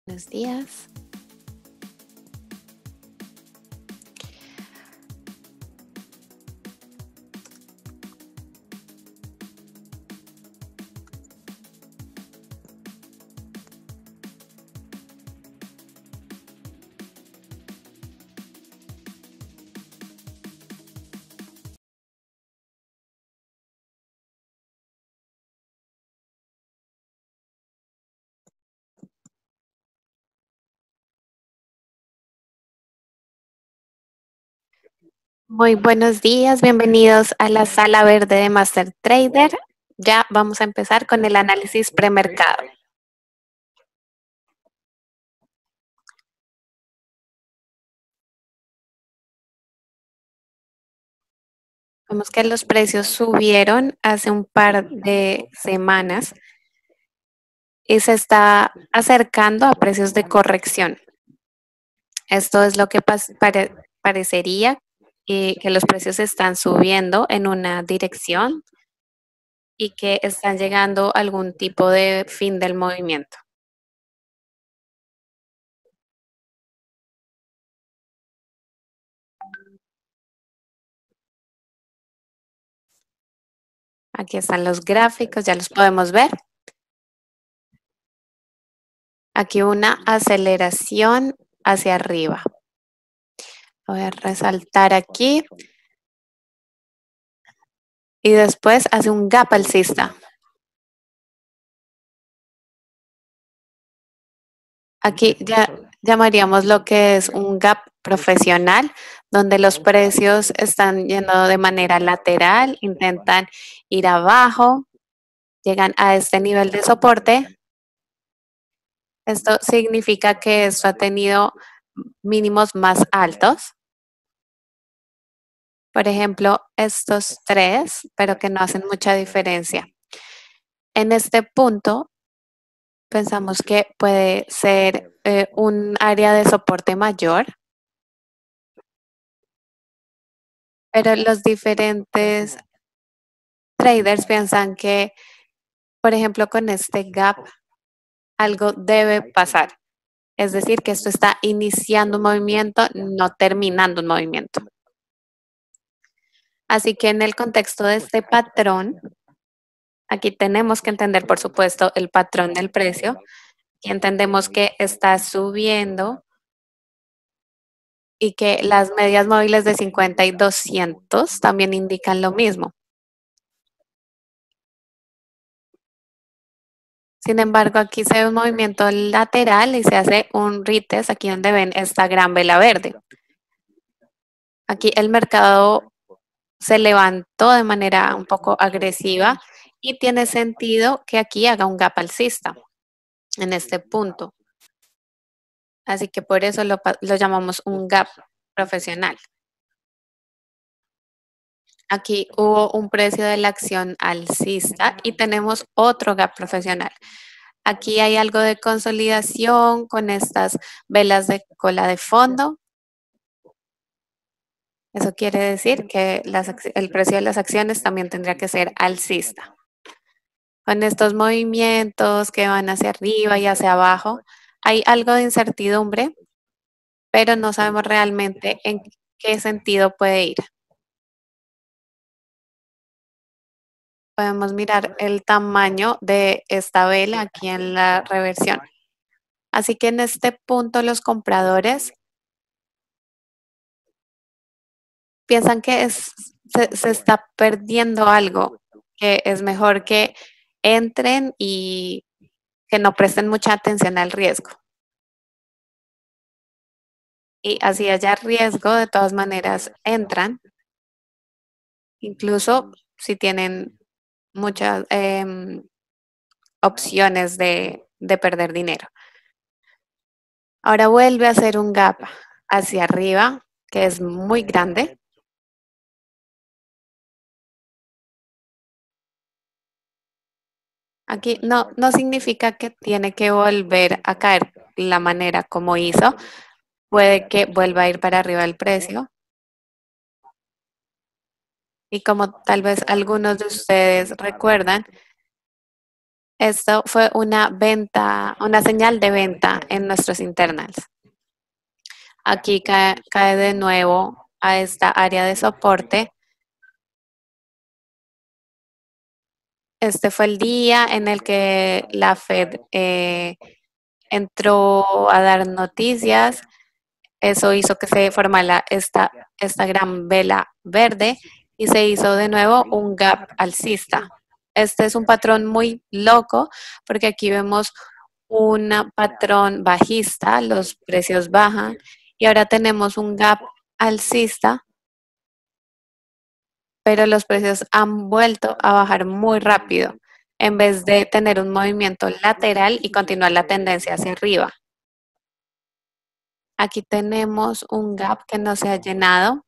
Buenos días. Muy buenos días, bienvenidos a la sala verde de Master Trader. Ya vamos a empezar con el análisis premercado. Vemos que los precios subieron hace un par de semanas y se está acercando a precios de corrección. Esto es lo que parecería que los precios están subiendo en una dirección y que están llegando a algún tipo de fin del movimiento. Aquí están los gráficos, ya los podemos ver. Aquí una aceleración hacia arriba. Voy a resaltar aquí. Y después hace un gap alcista. Aquí ya llamaríamos lo que es un gap profesional, donde los precios están yendo de manera lateral, intentan ir abajo, llegan a este nivel de soporte. Esto significa que esto ha tenido mínimos más altos. Por ejemplo, estos tres, pero que no hacen mucha diferencia. En este punto, pensamos que puede ser un área de soporte mayor, pero los diferentes traders piensan que, por ejemplo, con este gap, algo debe pasar. Es decir, que esto está iniciando un movimiento, no terminando un movimiento. Así que en el contexto de este patrón, aquí tenemos que entender, por supuesto, el patrón del precio y entendemos que está subiendo y que las medias móviles de 50 y 200 también indican lo mismo. Sin embargo, aquí se ve un movimiento lateral y se hace un retest aquí donde ven esta gran vela verde. Aquí el mercado se levantó de manera un poco agresiva y tiene sentido que aquí haga un gap alcista en este punto. Así que por eso lo llamamos un gap profesional. Aquí hubo un precio de la acción alcista y tenemos otro gap profesional. Aquí hay algo de consolidación con estas velas de cola de fondo. Eso quiere decir que el precio de las acciones también tendría que ser alcista. Con estos movimientos que van hacia arriba y hacia abajo, hay algo de incertidumbre, pero no sabemos realmente en qué sentido puede ir. Podemos mirar el tamaño de esta vela aquí en la reversión. Así que en este punto los compradores piensan que se está perdiendo algo, que es mejor que entren y que no presten mucha atención al riesgo. Y así haya riesgo, de todas maneras entran, incluso si tienen muchas opciones de perder dinero. Ahora vuelve a hacer un gap hacia arriba, que es muy grande. Aquí no significa que tiene que volver a caer la manera como hizo. Puede que vuelva a ir para arriba el precio. Y como tal vez algunos de ustedes recuerdan, Esto fue una venta, una señal de venta en nuestros internals. Aquí cae de nuevo a esta área de soporte. Este fue el día en el que la Fed entró a dar noticias. Eso hizo que se formara esta gran vela verde y se hizo de nuevo un gap alcista. Este es un patrón muy loco porque aquí vemos un patrón bajista, los precios bajan y ahora tenemos un gap alcista, pero los precios han vuelto a bajar muy rápido en vez de tener un movimiento lateral y continuar la tendencia hacia arriba. Aquí tenemos un gap que no se ha llenado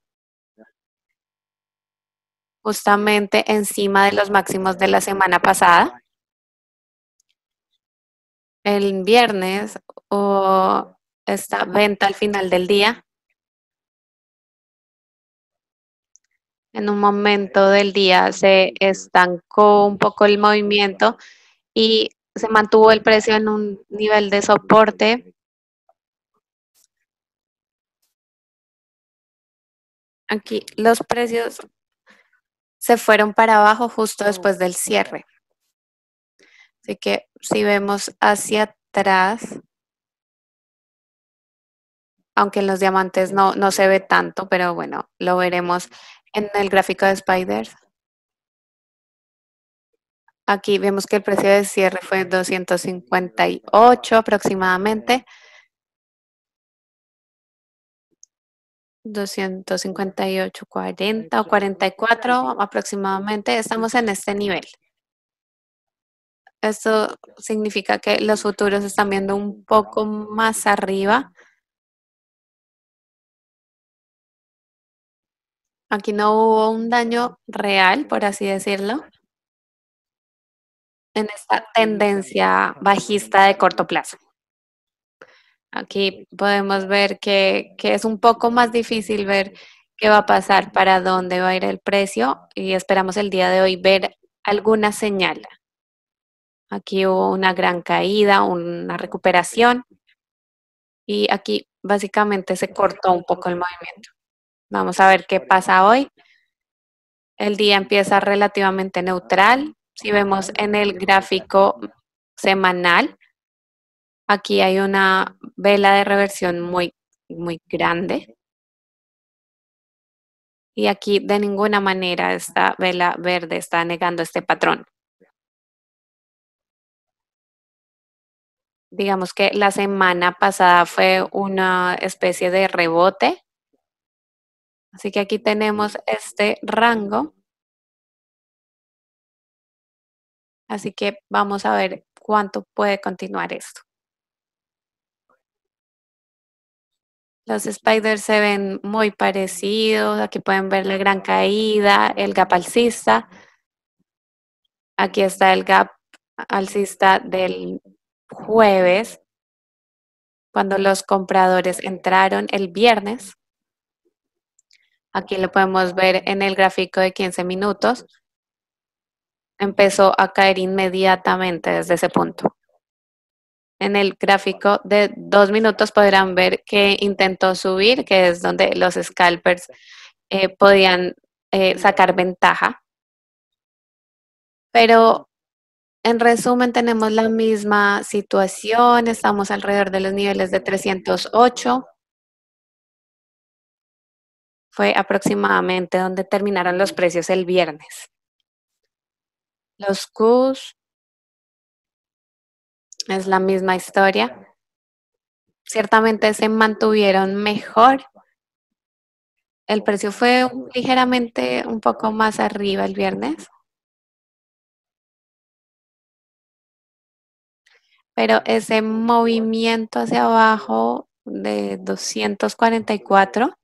justamente encima de los máximos de la semana pasada. El viernes o esta venta al final del día. En un momento del día se estancó un poco el movimiento y se mantuvo el precio en un nivel de soporte. Aquí los precios se fueron para abajo justo después del cierre. Así que si vemos hacia atrás, aunque en los diamantes no se ve tanto, pero bueno, lo veremos en el gráfico de Spiders. Aquí vemos que el precio de cierre fue 258 aproximadamente. 258,40 o 44 aproximadamente. Estamos en este nivel. Esto significa que los futuros están viendo un poco más arriba. Aquí no hubo un daño real, por así decirlo, en esta tendencia bajista de corto plazo. Aquí podemos ver que es un poco más difícil ver qué va a pasar, para dónde va a ir el precio y esperamos el día de hoy ver alguna señal. Aquí hubo una gran caída, una recuperación y aquí básicamente se cortó un poco el movimiento. Vamos a ver qué pasa hoy. El día empieza relativamente neutral. Si vemos en el gráfico semanal, aquí hay una vela de reversión muy grande. Y aquí de ninguna manera esta vela verde está negando este patrón. Digamos que la semana pasada fue una especie de rebote. Así que aquí tenemos este rango. Así que vamos a ver cuánto puede continuar esto. Los spiders se ven muy parecidos. Aquí pueden ver la gran caída, el gap alcista. Aquí está el gap alcista del jueves, cuando los compradores entraron el viernes. Aquí lo podemos ver en el gráfico de 15 minutos. Empezó a caer inmediatamente desde ese punto. En el gráfico de 2 minutos podrán ver que intentó subir, que es donde los scalpers podían sacar ventaja. Pero en resumen tenemos la misma situación, estamos alrededor de los niveles de 308. Fue aproximadamente donde terminaron los precios el viernes. Los Qs es la misma historia. Ciertamente se mantuvieron mejor. El precio fue ligeramente un poco más arriba el viernes, pero ese movimiento hacia abajo de 244,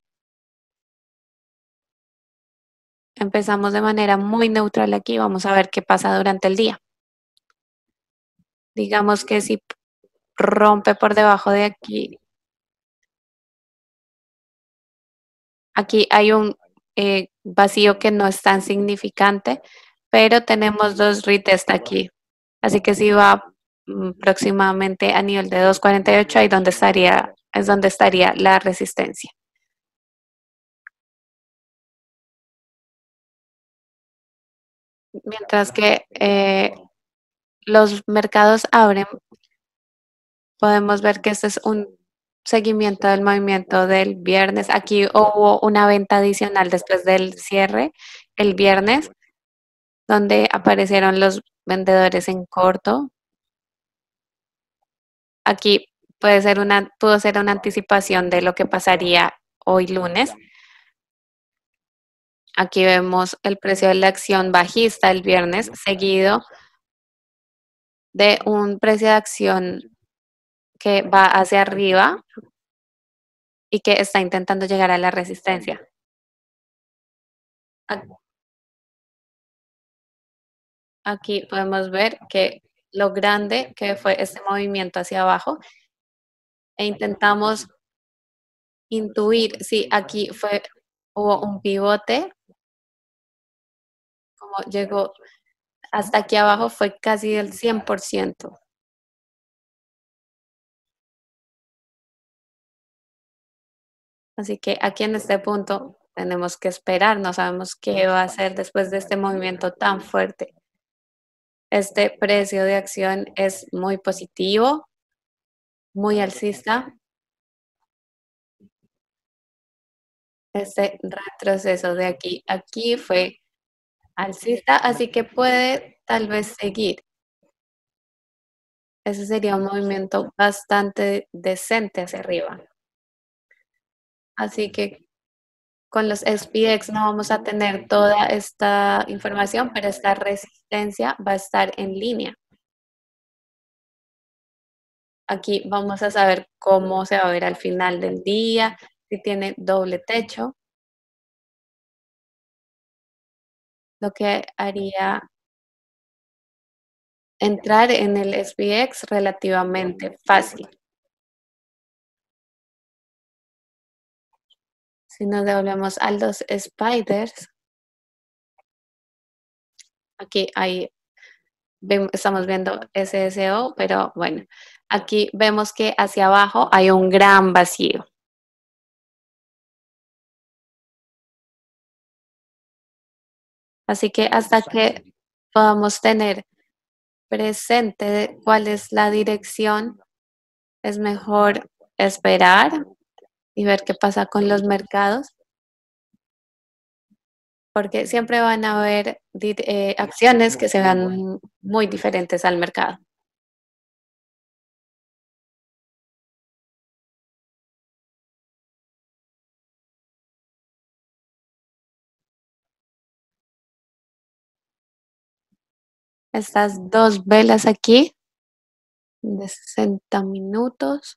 empezamos de manera muy neutral aquí. Vamos a ver qué pasa durante el día. Digamos que si rompe por debajo de aquí, aquí hay un vacío que no es tan significante, pero tenemos dos retest aquí. Así que si va aproximadamente a nivel de 2.48, ahí es donde estaría la resistencia. Mientras que los mercados abren, podemos ver que este es un seguimiento del movimiento del viernes. Aquí hubo una venta adicional después del cierre el viernes, donde aparecieron los vendedores en corto. Aquí pudo ser una anticipación de lo que pasaría hoy lunes. Aquí vemos el precio de la acción bajista el viernes, seguido de un precio de acción que va hacia arriba y que está intentando llegar a la resistencia. Aquí podemos ver que lo grande que fue este movimiento hacia abajo e intentamos intuir si hubo un pivote, como llegó hasta aquí abajo fue casi el 100%. Así que aquí en este punto tenemos que esperar, no sabemos qué va a hacer después de este movimiento tan fuerte. Este precio de acción es muy positivo, muy alcista. Este retroceso de aquí fue alcista, así que puede tal vez seguir. Ese sería un movimiento bastante decente hacia arriba. Así que con los SPX no vamos a tener toda esta información, pero esta resistencia va a estar en línea. Aquí vamos a saber cómo se va a ver al final del día, si tiene doble techo, lo que haría entrar en el SPX relativamente fácil. Si nos devolvemos a los spiders, aquí estamos viendo SSO, pero bueno, aquí vemos que hacia abajo hay un gran vacío. Así que hasta que podamos tener presente cuál es la dirección, es mejor esperar y ver qué pasa con los mercados, porque siempre van a haber acciones que se vean muy diferentes al mercado. Estas dos velas aquí de 60 minutos.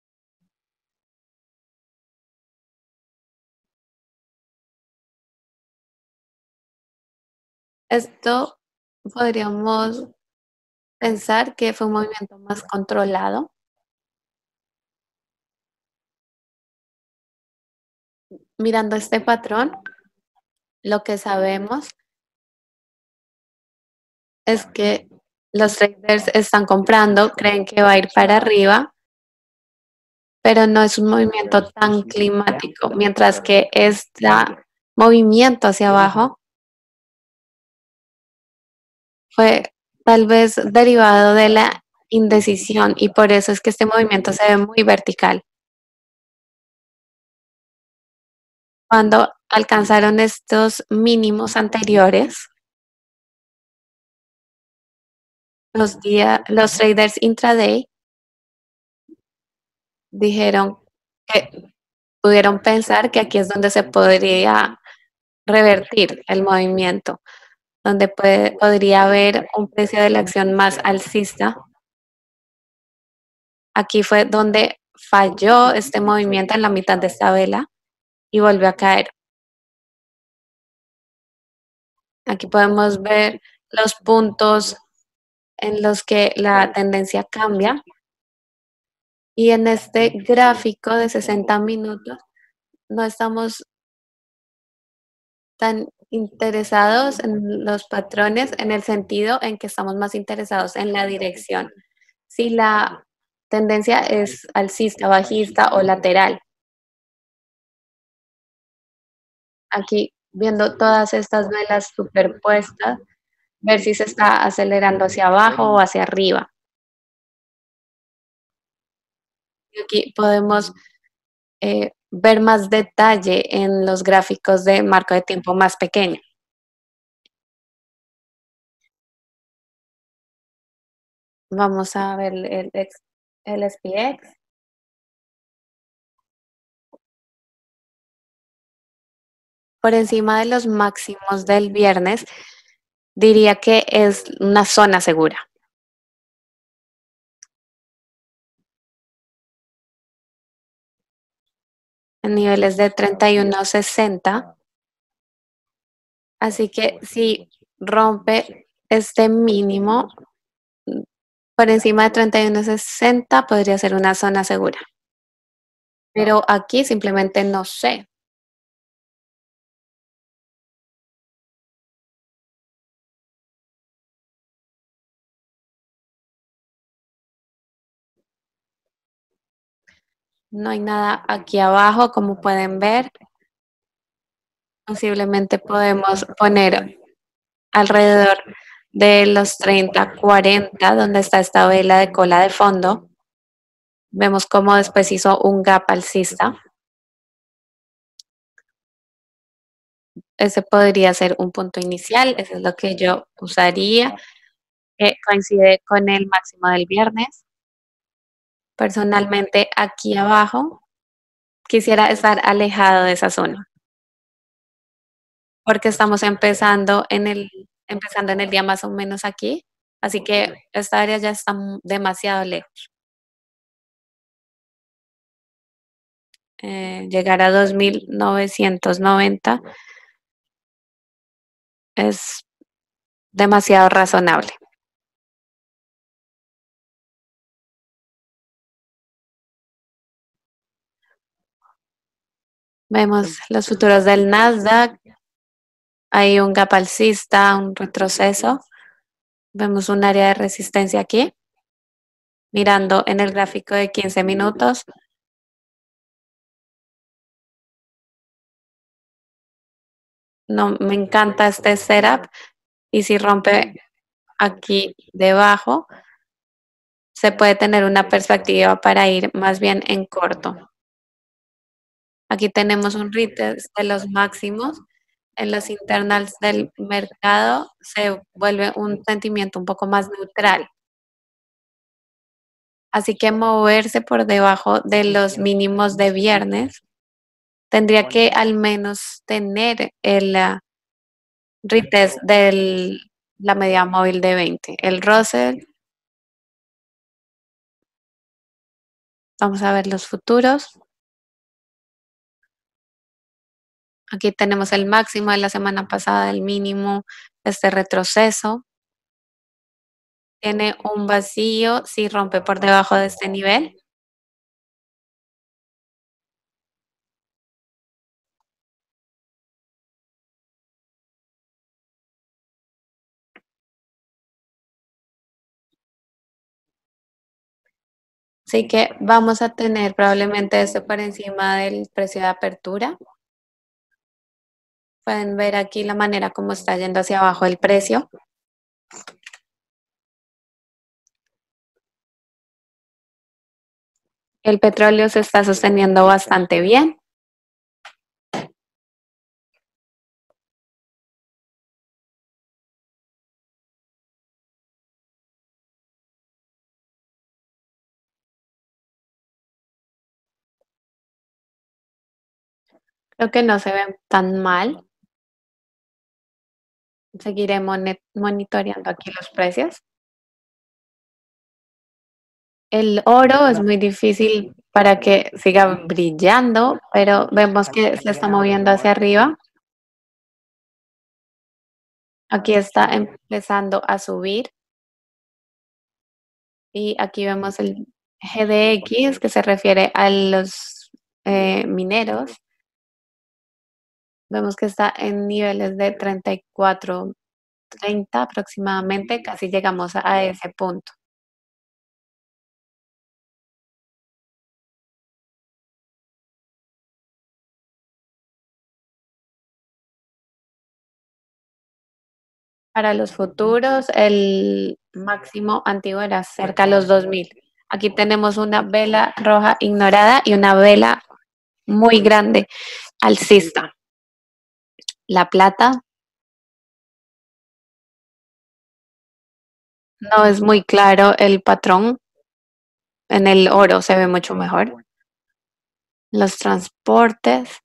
Esto podríamos pensar que fue un movimiento más controlado. Mirando este patrón, lo que sabemos es que los traders están comprando, creen que va a ir para arriba, pero no es un movimiento tan climático, mientras que este movimiento hacia abajo fue tal vez derivado de la indecisión y por eso es que este movimiento se ve muy vertical. Cuando alcanzaron estos mínimos anteriores, los traders intraday dijeron que pudieron pensar que aquí es donde se podría revertir el movimiento, donde podría haber un precio de la acción más alcista. Aquí fue donde falló este movimiento en la mitad de esta vela y volvió a caer. Aquí podemos ver los puntos en los que la tendencia cambia. Y en este gráfico de 60 minutos no estamos tan Interesados en los patrones en el sentido en que estamos más interesados en la dirección. Si la tendencia es alcista, bajista o lateral. Aquí viendo todas estas velas superpuestas, ver si se está acelerando hacia abajo o hacia arriba. Y aquí podemos ver más detalle en los gráficos de marco de tiempo más pequeño. Vamos a ver el SPX. Por encima de los máximos del viernes, diría que es una zona segura. En niveles de 31.60. Así que si rompe este mínimo por encima de 31.60, podría ser una zona segura. Pero aquí simplemente no sé. No hay nada aquí abajo, como pueden ver. Posiblemente podemos poner alrededor de los 30-40, donde está esta vela de cola de fondo. Vemos cómo después hizo un gap alcista. Ese podría ser un punto inicial, eso es lo que yo usaría, que coincide con el máximo del viernes. Personalmente, aquí abajo quisiera estar alejado de esa zona, porque estamos empezando en el día más o menos aquí, así que esta área ya está demasiado lejos. Llegar a 2.990 es demasiado razonable. Vemos los futuros del Nasdaq, hay un gap alcista, un retroceso. Vemos un área de resistencia aquí, mirando en el gráfico de 15 minutos. No me encanta este setup y si rompe aquí debajo, se puede tener una perspectiva para ir más bien en corto. Aquí tenemos un retest de los máximos. En los internals del mercado se vuelve un sentimiento un poco más neutral. Así que moverse por debajo de los mínimos de viernes tendría que al menos tener el retest de la media móvil de 20. El Russell, vamos a ver los futuros. Aquí tenemos el máximo de la semana pasada, el mínimo, este retroceso. Tiene un vacío si rompe por debajo de este nivel. Así que vamos a tener probablemente esto por encima del precio de apertura. Pueden ver aquí la manera como está yendo hacia abajo el precio. El petróleo se está sosteniendo bastante bien. Creo que no se ven tan mal. Seguiré monitoreando aquí los precios. El oro es muy difícil para que siga brillando, pero vemos que se está moviendo hacia arriba. Aquí está empezando a subir y aquí vemos el GDX que se refiere a los mineros. Vemos que está en niveles de 34, 30 aproximadamente, casi llegamos a ese punto. Para los futuros, el máximo antiguo era cerca de los 2000. Aquí tenemos una vela roja ignorada y una vela muy grande alcista. La plata no es muy claro el patrón, en el oro se ve mucho mejor. Los transportes,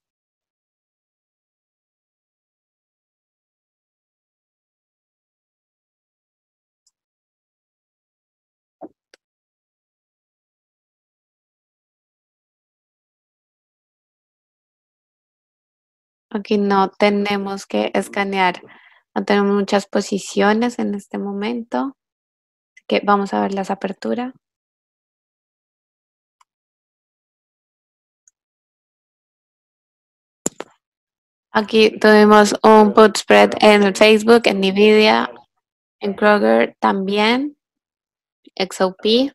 aquí no tenemos que escanear, no tenemos muchas posiciones en este momento, así que vamos a ver las aperturas. Aquí tuvimos un put spread en el Facebook, en Nvidia, en Kroger también, XOP.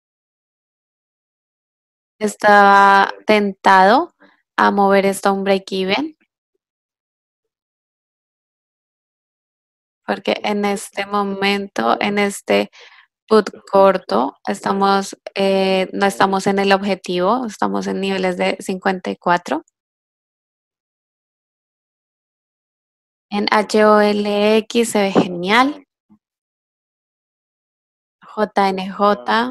Estaba tentado a mover esto a un break-even, porque en este momento, en este put corto, no estamos en el objetivo, estamos en niveles de 54. En HOLX se ve genial. JNJ,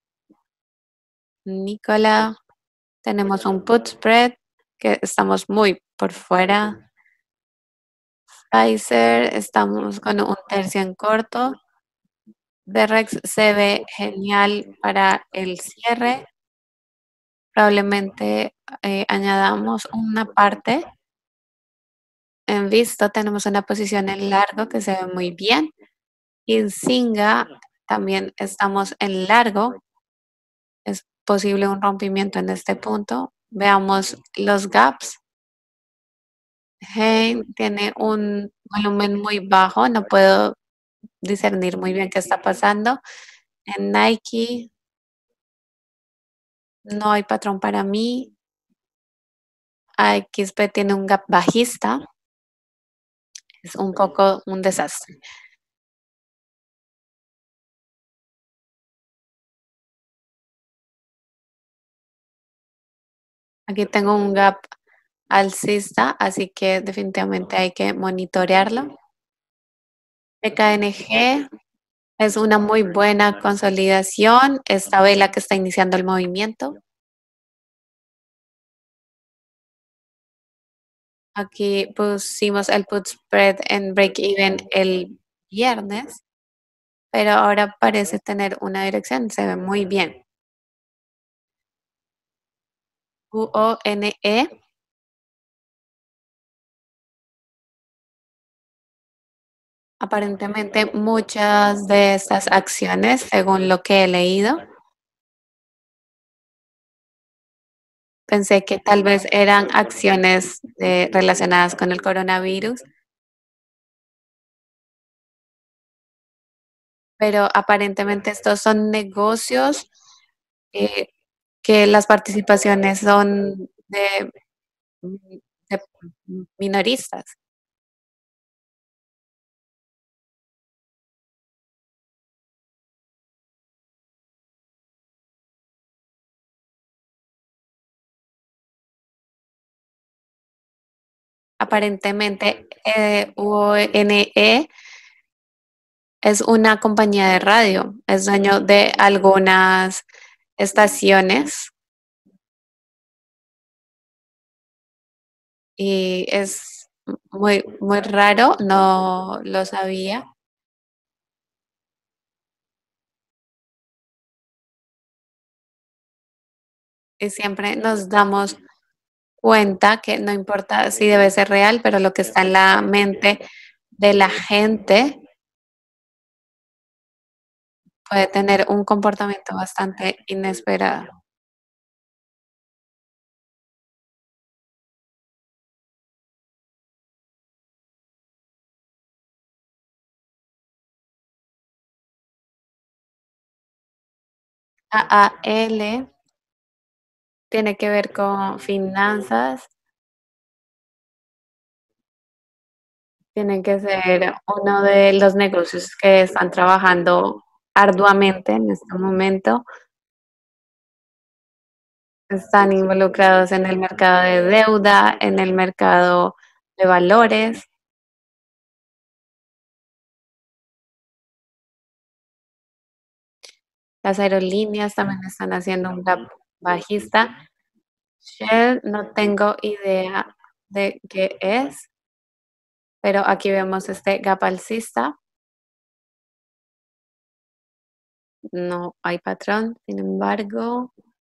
Nicola, tenemos un put spread que estamos muy por fuera. Pfizer, estamos con un tercio en corto. Rex se ve genial para el cierre. Probablemente añadamos una parte. En visto tenemos una posición en largo que se ve muy bien. Y en Singa también estamos en largo. Es posible un rompimiento en este punto. Veamos los gaps. Hey, tiene un volumen muy bajo, no puedo discernir muy bien qué está pasando. En Nike no hay patrón para mí. XP tiene un gap bajista. Es un poco un desastre. Aquí tengo un gap alcista, así que definitivamente hay que monitorearlo. PKNG es una muy buena consolidación. Esta vela que está iniciando el movimiento. Aquí pusimos el put spread en break even el viernes, pero ahora parece tener una dirección, se ve muy bien. UONE, aparentemente muchas de estas acciones, según lo que he leído, pensé que tal vez eran acciones relacionadas con el coronavirus, pero aparentemente estos son negocios eh, que las participaciones son de minoristas. Aparentemente, UNE es una compañía de radio, es dueño de algunas estaciones y es muy, muy raro, no lo sabía. Y siempre nos damos cuenta que no importa si debe ser real, pero lo que está en la mente de la gente puede tener un comportamiento bastante inesperado. AAL tiene que ver con finanzas, tiene que ser uno de los negocios que están trabajando arduamente en este momento. Están involucrados en el mercado de deuda, en el mercado de valores. Las aerolíneas también están haciendo un gap bajista. Shell, no tengo idea de qué es, pero aquí vemos este gap alcista. No hay patrón, sin embargo,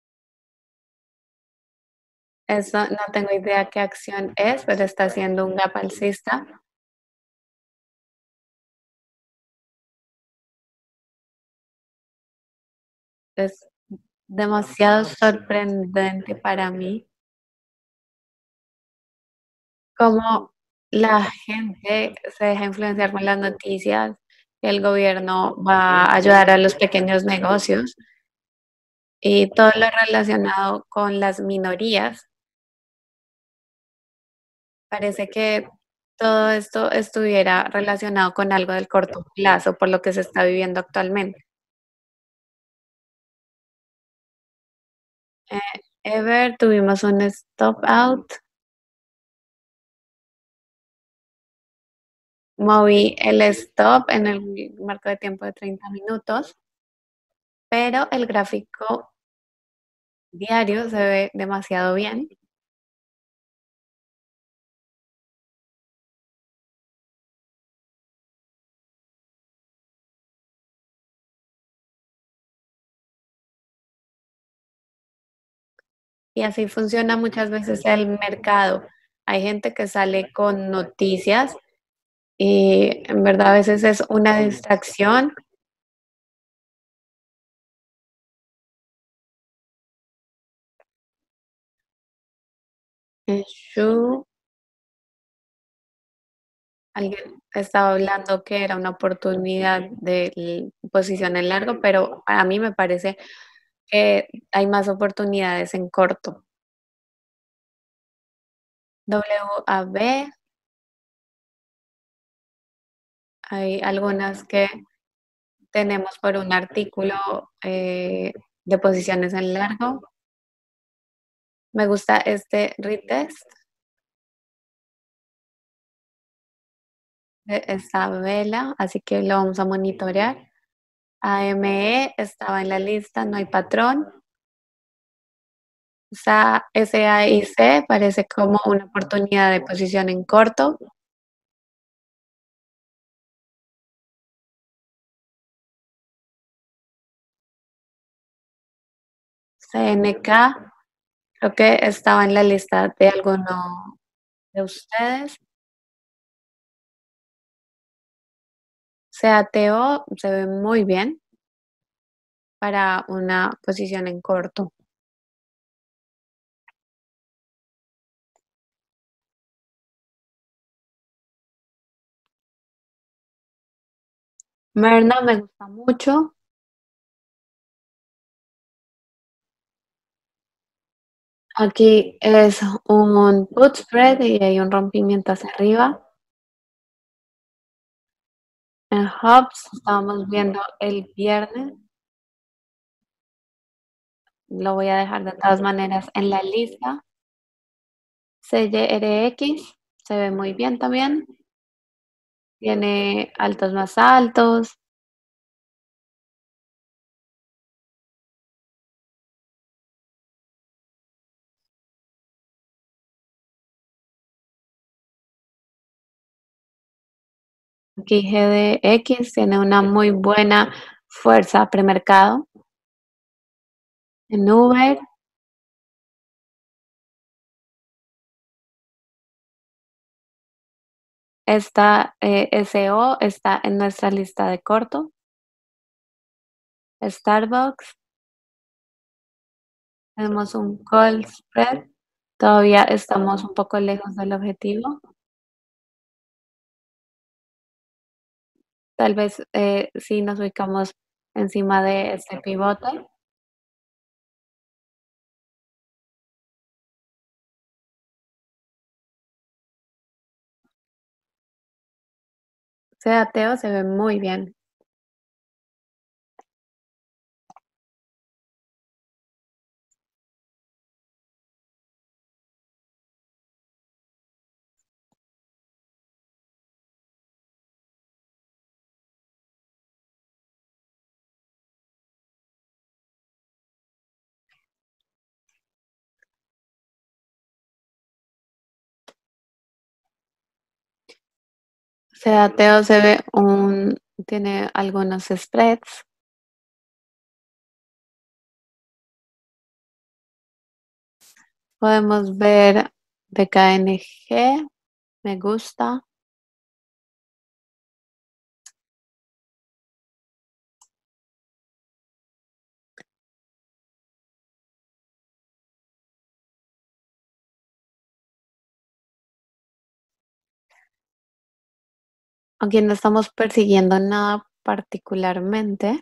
eso no tengo idea qué acción es, pero está haciendo un gap alcista. Es demasiado sorprendente para mí cómo la gente se deja influenciar con las noticias, que el gobierno va a ayudar a los pequeños negocios y todo lo relacionado con las minorías. Parece que todo esto estuviera relacionado con algo del corto plazo, por lo que se está viviendo actualmente. Ever, tuvimos un stop out, moví el stop en el marco de tiempo de 30 minutos, pero el gráfico diario se ve demasiado bien. Y así funciona muchas veces el mercado. Hay gente que sale con noticias y en verdad a veces es una distracción. En Shu, alguien estaba hablando que era una oportunidad de posición en largo, pero a mí me parece que hay más oportunidades en corto. WAB, hay algunas que tenemos por un artículo de posiciones en largo. Me gusta este retest de esta vela, así que lo vamos a monitorear. AME estaba en la lista, no hay patrón. SAIC parece como una oportunidad de posición en corto. CNK, creo que estaba en la lista de alguno de ustedes. CATO se ve muy bien para una posición en corto. Merna me gusta mucho. Aquí es un put spread y hay un rompimiento hacia arriba. En Hubs estábamos viendo el viernes. Lo voy a dejar de todas maneras en la lista. CYRX se ve muy bien también. Tiene altos más altos. Aquí GDX tiene una muy buena fuerza premercado. En Uber, esta SO está en nuestra lista de corto. Starbucks, tenemos un call spread. Todavía estamos un poco lejos del objetivo. Tal vez si nos ubicamos encima de este pivote. Sea ateo se ve muy bien. Sea ateo se ve tiene algunos spreads. Podemos ver DKNG, me gusta. Aquí no estamos persiguiendo nada particularmente.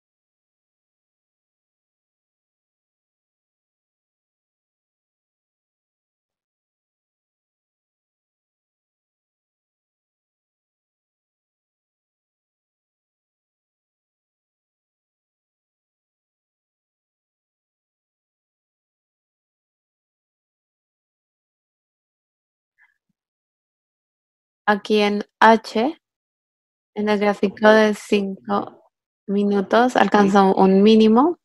Aquí en H, en el gráfico de 5 minutos, alcanzó un mínimo